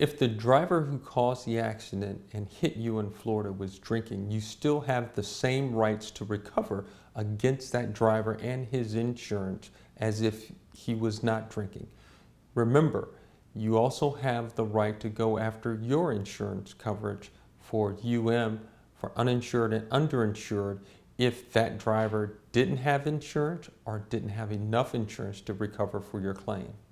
If the driver who caused the accident and hit you in Florida was drinking, you still have the same rights to recover against that driver and his insurance as if he was not drinking. Remember, you also have the right to go after your insurance coverage for for uninsured and underinsured, if that driver didn't have insurance or didn't have enough insurance to recover for your claim.